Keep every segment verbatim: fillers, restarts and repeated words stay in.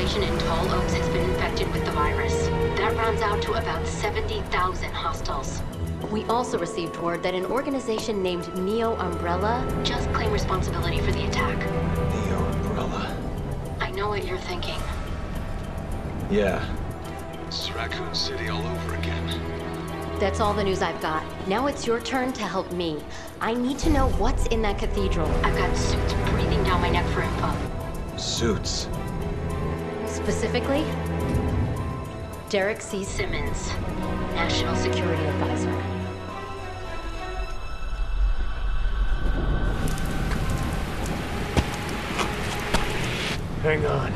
population in Tall Oaks has been infected with the virus. That rounds out to about seventy thousand hostiles. We also received word that an organization named Neo Umbrella just claimed responsibility for the attack. Neo Umbrella. I know what you're thinking. Yeah. It's Raccoon City all over again. That's all the news I've got. Now it's your turn to help me. I need to know what's in that cathedral. I've got suits breathing down my neck for info. Suits. Specifically, Derek C. Simmons, National Security Advisor. Hang on.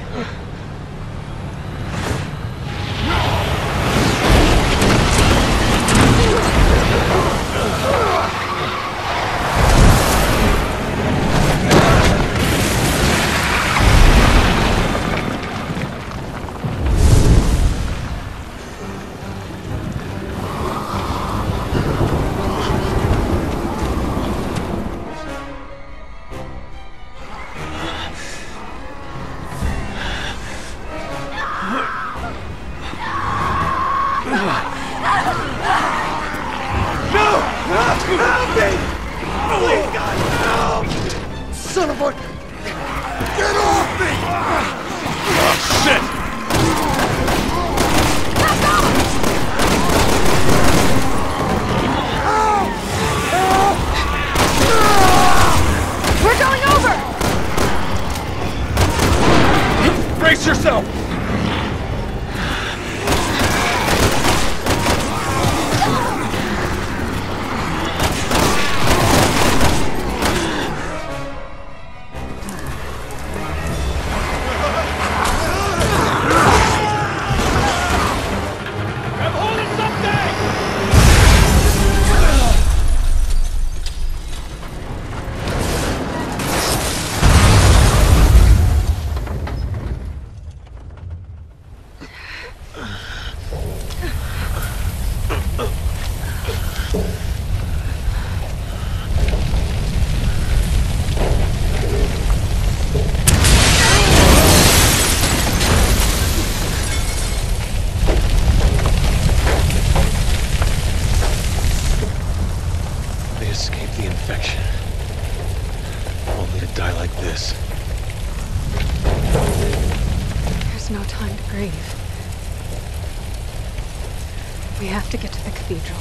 We have to get to the cathedral.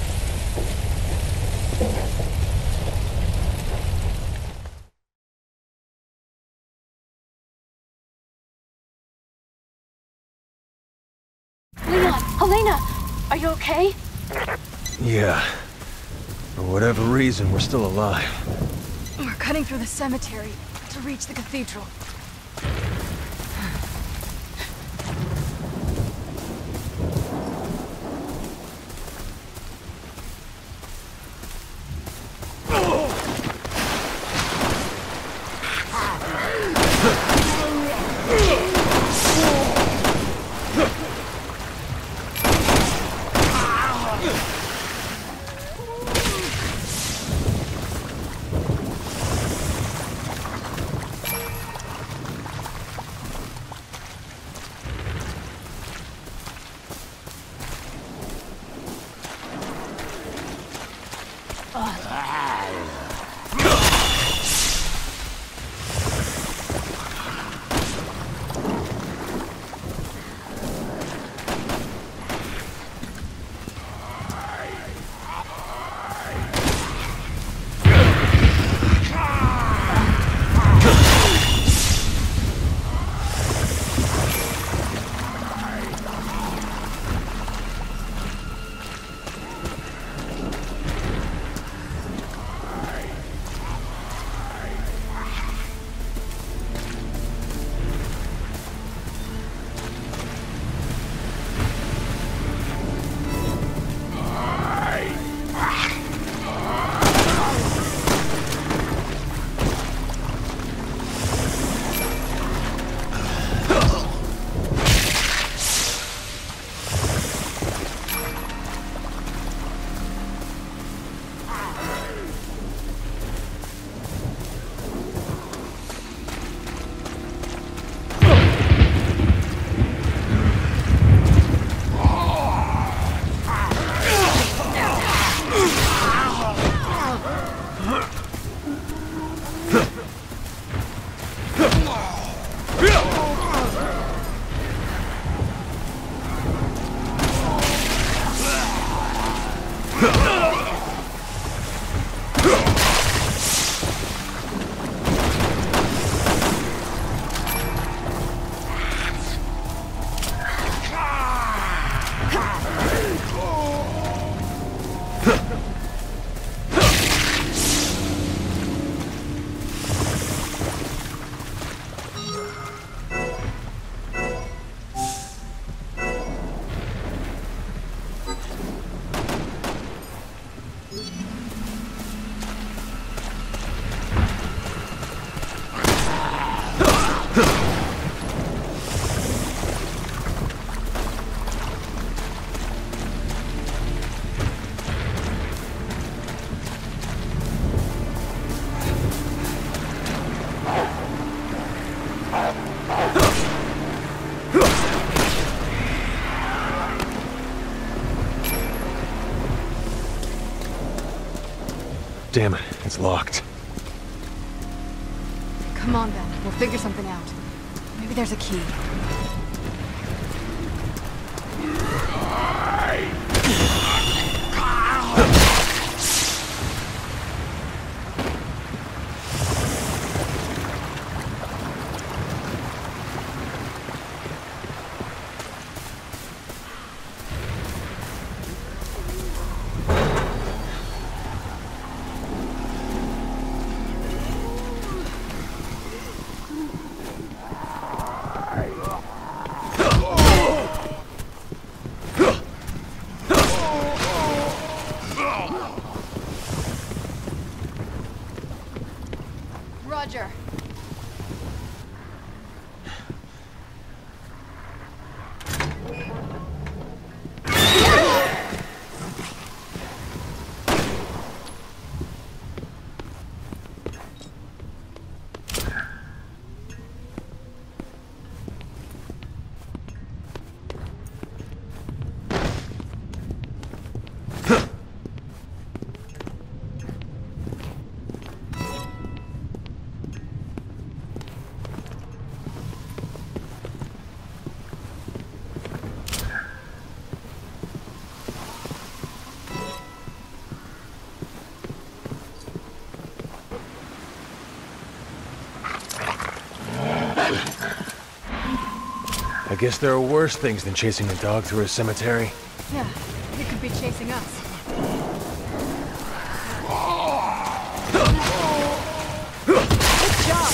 Leon! Helena! Are you okay? Yeah. For whatever reason, we're still alive. We're cutting through the cemetery to reach the cathedral. Damn it, it's locked. Come on then, we'll figure something out. Maybe there's a key. Roger. I guess there are worse things than chasing a dog through a cemetery. Yeah, it could be chasing us. Good job!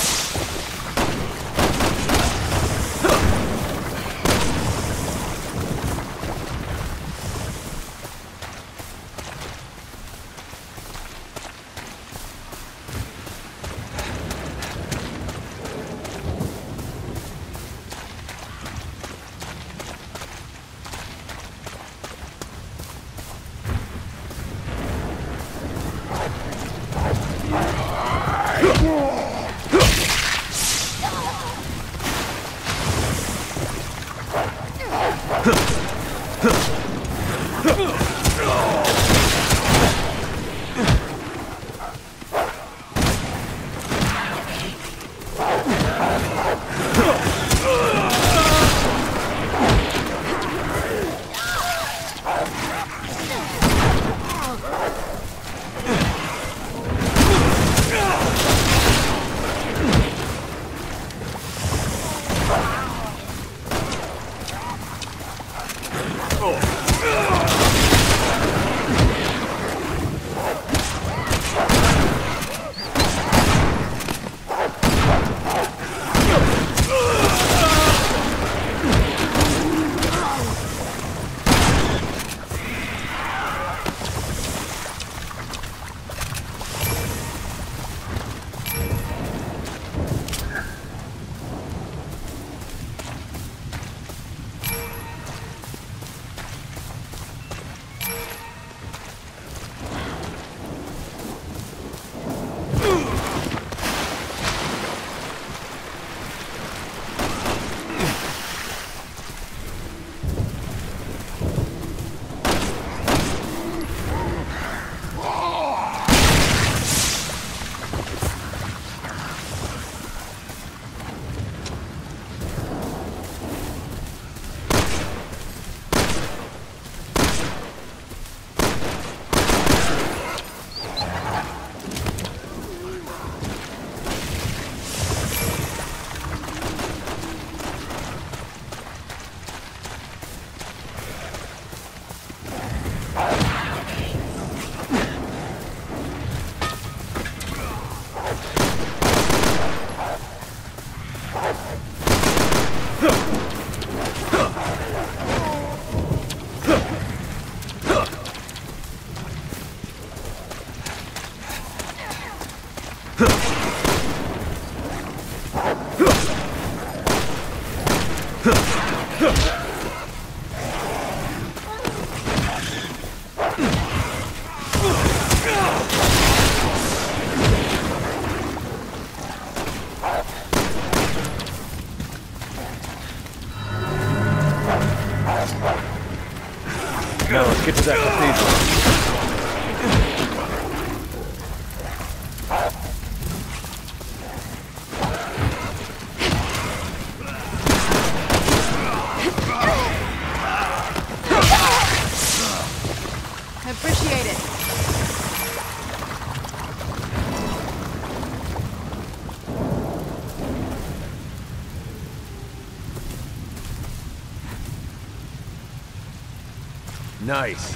Nice.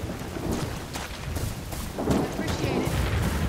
Appreciate it.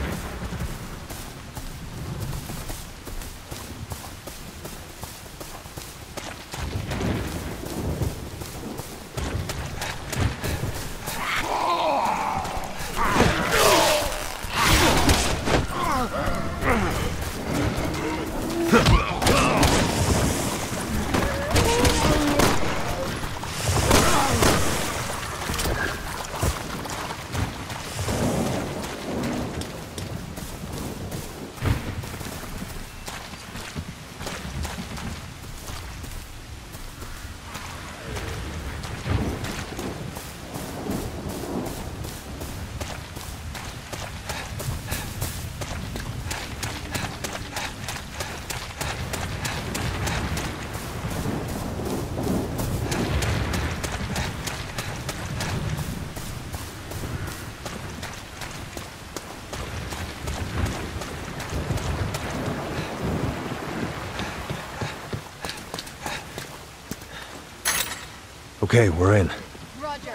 Okay, we're in. Roger.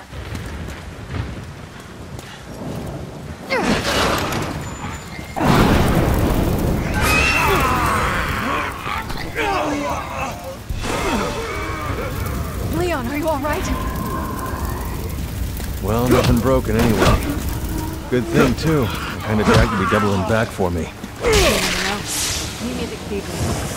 Leon, are you all right? Well, nothing broken anyway. Good thing, too. Kinda dragged to be doubling back for me. Meet me at the cathedral.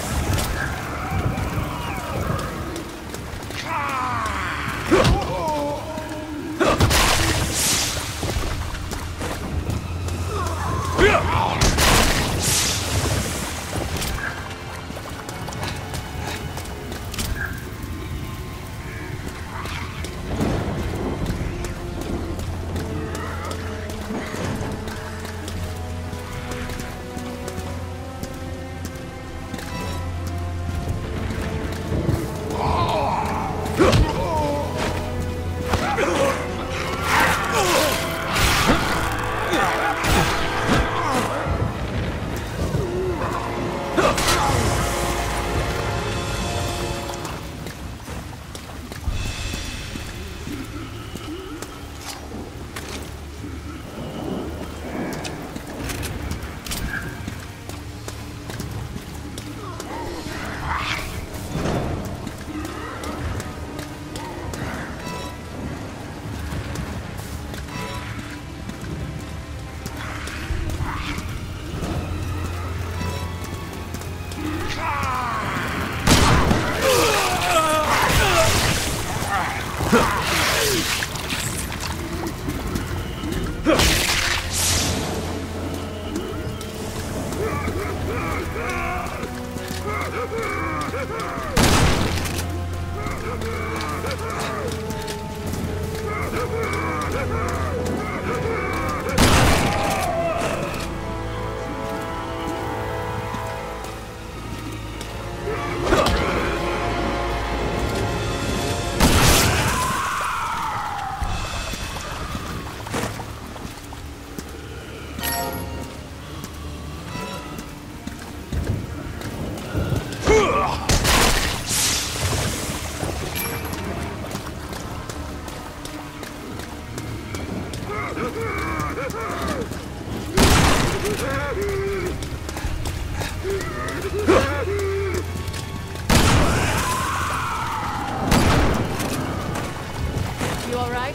You all right?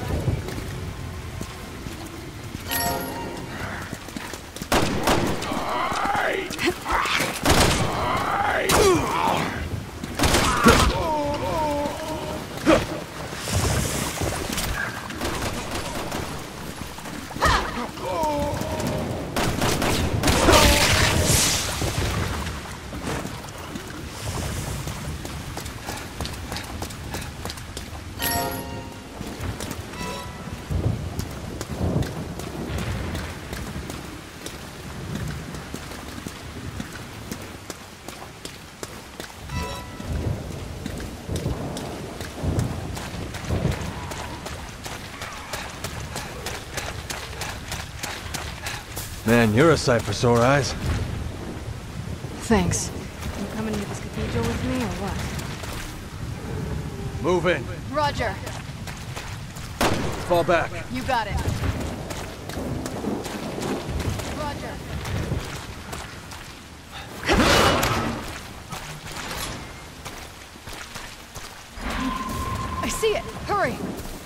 Man, you're a sight for sore eyes. Thanks. You coming into this cathedral with me, or what? Move in. Roger. fall back. You got it. Roger. I see it. Hurry.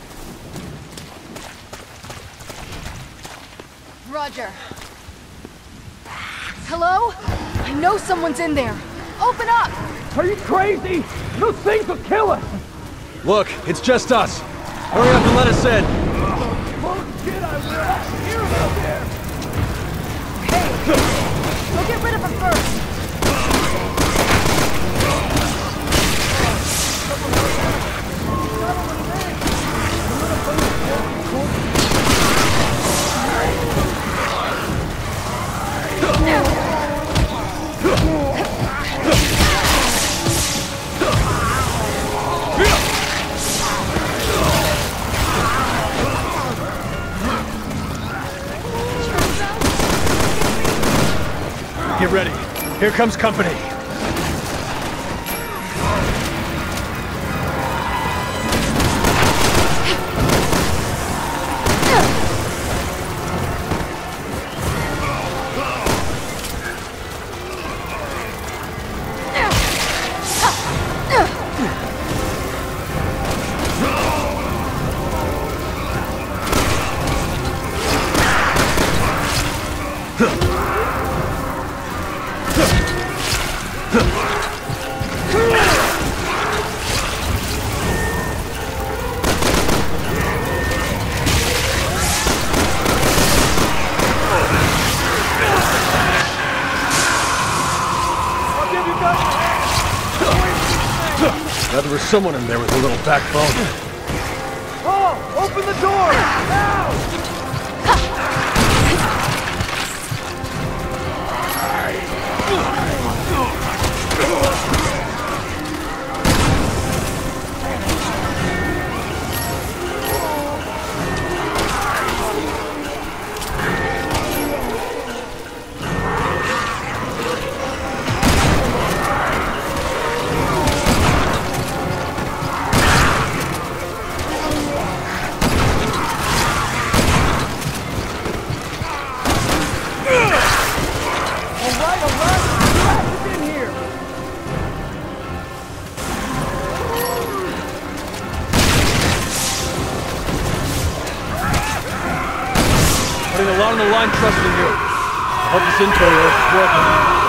Roger. Hello? I know someone's in there. Open up! Are you crazy? Those things will kill us! Look, it's just us. Hurry up and let us in. Bullshit, I will! Hear him out there! Hey! Go get rid of him first! Get ready. Here comes company. Now there was someone in there with a little backbone. Oh! Open the door! Now! Putting a lot on the line trusting you. I hope this intel is working.